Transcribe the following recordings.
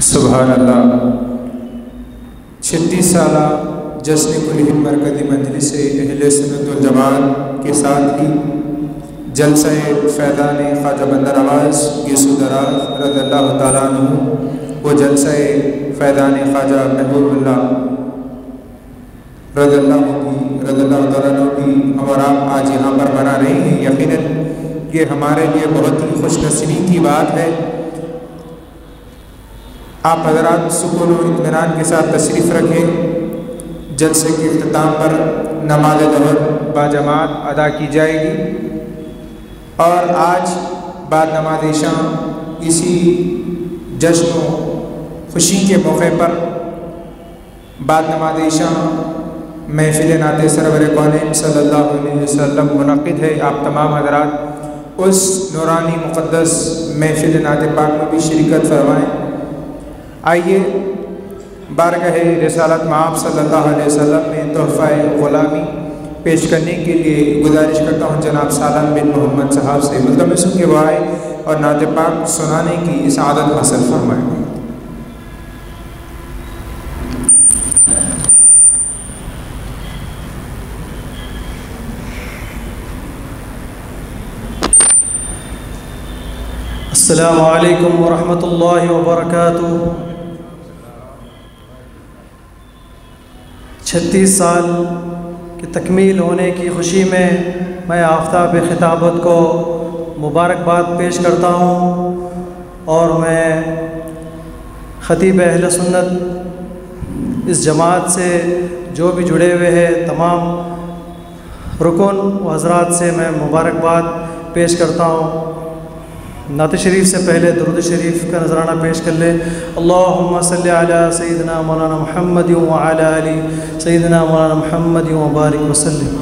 سبحان اللہ 36 سالہ جشن کلہم مرکزی مجلس اہل سنت والجماعت کے ساتھ ہی جلسہ فیضان خواجہ بندر آواز یسو دراز رضی اللہ تعالیٰ عنہ وہ جلسہ فیضان خواجہ محبوب اللہ رضی اللہ تعالیٰ عنہ بھی ہم اور آپ آج یہاں پر منا رہے ہیں۔ یقیناً یہ ہمارے لیے بہت ہی خوش نصیبی کی بات ہے۔ آپ حضرات سکون و اطمینان کے ساتھ تشریف رکھیں۔ جلسے کے اختتام پر نماز ظہر باجماعت ادا کی جائے گی اور آج بعد نماز شام اسی جشن و خوشی کے موقع پر بعد نماز شام محفل نعت سرور کونین صلی اللہ علیہ وسلم منعقد ہے۔ آپ تمام حضرات اس نورانی مقدس محفل نعت پاک میں بھی شرکت فرمائیں۔ آئیے بارگاہ رسالت مآب صلی اللہ علیہ وسلم میں تحفہ غلامی پیش کرنے کے لیے گزارش کرتا ہوں جناب سالم بن محمد صاحب سے ملتمسوں کے وائے اور نعت پاک سنانے کی سعادت حاصل فرمائیں۔ السلام علیکم ورحمۃ اللہ وبرکاتہ۔ 36 سال کی تکمیل ہونے کی خوشی میں آفتاب خطابت کو مبارکباد پیش کرتا ہوں اور میں خطیب اہل سنت اس جماعت سے جو بھی جڑے ہوئے ہیں تمام رکن و حضرات سے میں مبارکباد پیش کرتا ہوں۔ نعت شریف سے پہلے درود شریف کا نذرانہ پیش کر لیں۔ اللہم صلی علی سیدنا مولانا محمد وعلی آل سیدنا مولانا محمد وبارک وسلم۔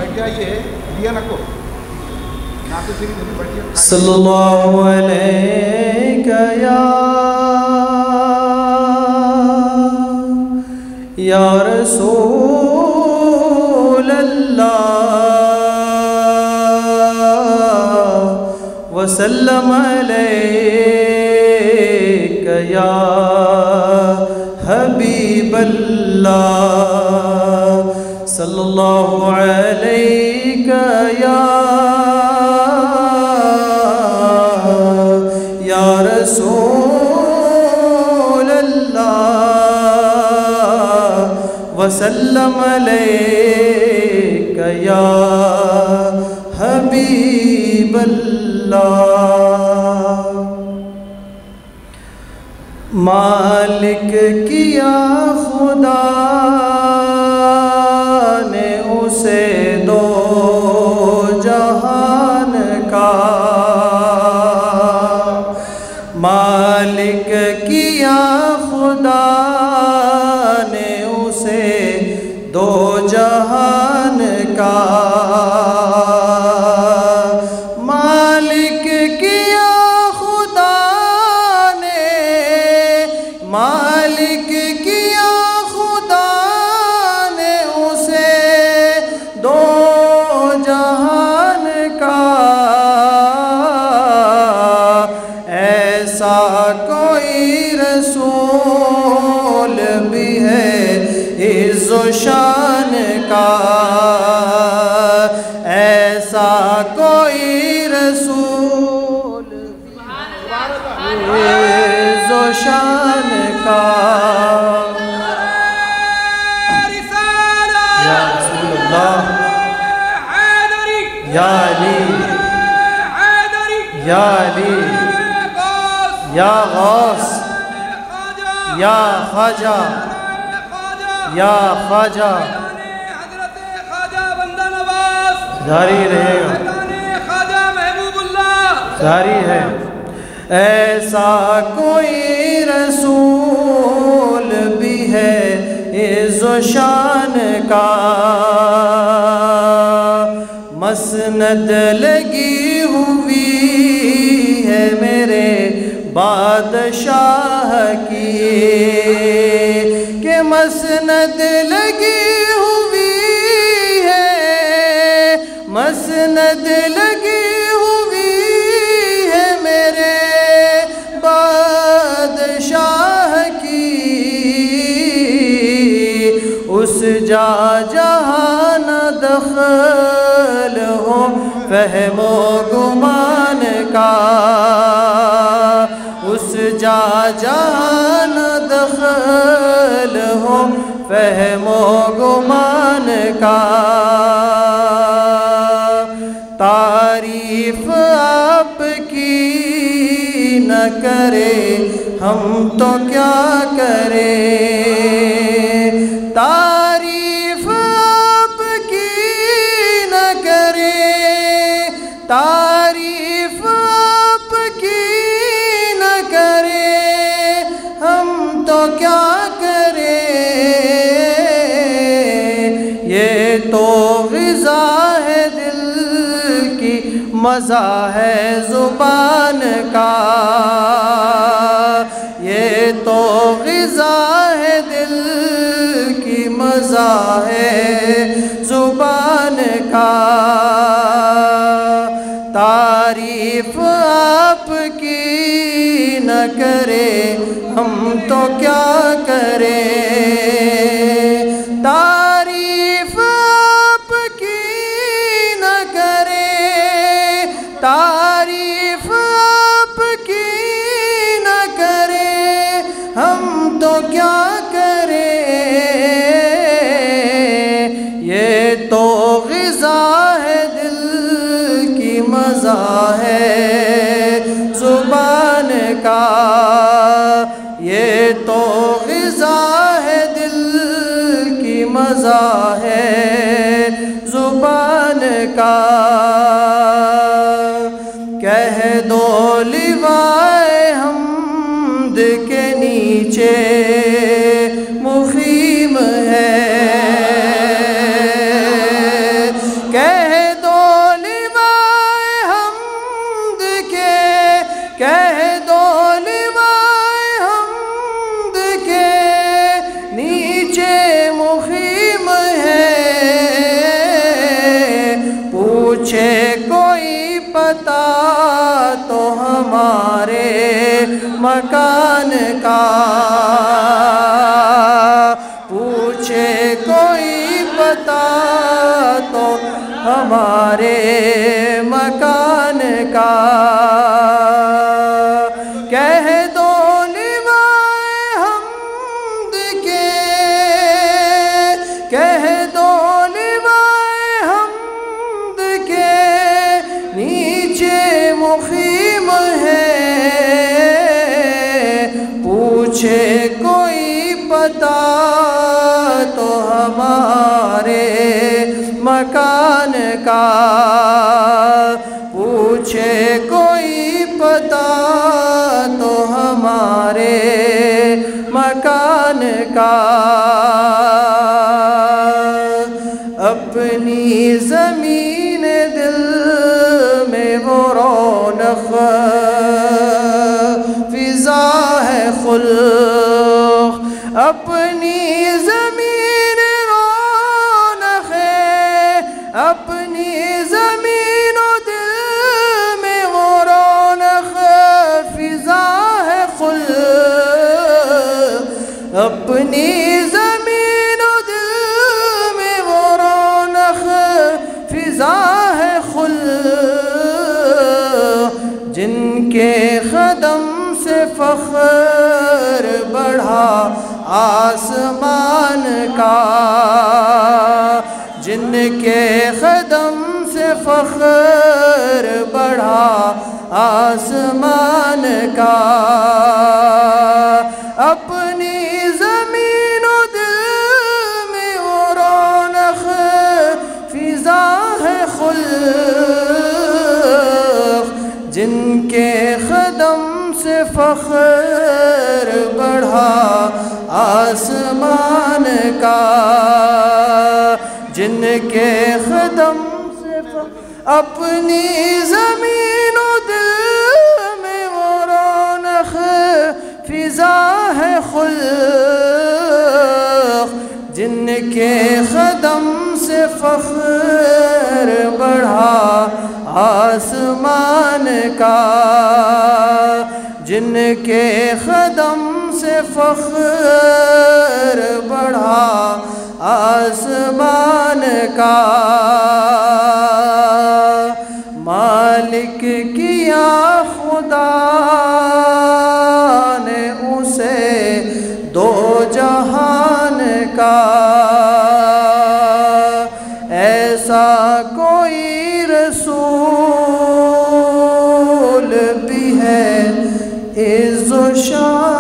صلی اللہ علیہ یا رسول اللہ وسلم علیک یا حبیب اللہ صلی اللہ علیک یا رسول اللہ وسلم علیک یا حبیب اللہ۔ مالک کیا خدا نے اسے دو جہان کا، مالک کیا خدا نے اسے دو جہان کا، شان کا ایسا کوئی رسول عز و شان کا۔ یا رسول اللہ یا علی یا علی یا غوث یا خواجہ یا خواجہ جاری رہے گا، جاری ہے۔ ایسا کوئی رسول بھی ہے عز و شان کا، مسند لگی ہوئی ہے میرے بادشاہ کی، کہ مسند لگی ہوئی ہے، مسند لگی ہوئی ہے میرے بادشاہ جا جہاں نہ دخل ہو فہم و گمان کا، اس جا جہاں نہ دخل ہو فہم و گمان کا، تعریف آپ کی نہ کرے ہم تو کیا کریں، تعریف آپ کی نہ کرے، تعریف آپ کی نہ کرے ہم تو کیا کریں، یہ تو غذا ہے دل کی، مزہ ہے زبان کا، یہ تو غذا ہے دل کی، مزہ ہے زبان کا، تعریف آپ کی نہ کرے ہم تو کیا کریں، تعریف آپ کی نہ کرے، تعریف آپ کی نہ کرے ہم تو کیا کریں، یہ تو غذا ہے دل کی، مزہ ہے زبان کا، یہ تو غذا ہے دل کی، مزہ ہے زبان کا، کہہ دو لوائے حمد کے نیچے مقیم ہے، کہہ دو لوائے حمد کے، کہہ دو لوائے حمد کے نیچے مقیم ہے، پوچھے کوئی پتہ تو ہمارے مکان کا، پوچھے کوئی پتہ تو ہمارے مکان کا، کہہ دو لوائے حمد کے، کہہ دو لوائے حمد کے نیچے مقیم ہے، پوچھے کوئی پتہ تو ہمارے مکان کا، پوچھے کوئی پتہ تو ہمارے مکان کا، اپنی زمین دل میں وہ رونق فضا ہے خلق، اپنی زمین رونق ہے، اپنی زمین و دل میں وہ رونق فضا ہے خلق، اپنی زمین و دل میں وہ رونق فضا ہے خلق، جن کے قدم سے فخر بڑھا آسمان کا، جن کے قدم سے فخر بڑھا آسمان کا، اپنی زمین و دل میں وہ رونق فضا ہے خلق، جن کے قدم سے فخر بڑھا آسمان کا، جن کے قدم سے اپنی زمین و دل میں وہ رونق فضا ہے خلق، جن کے قدم سے فخر بڑھا آسمان کا، جن کے قدم سے فخر بڑھا آسمان کا مالک کیا خدا نے اسے دو جہان کا ایسا کوئی رسول بھی ہے عز و شان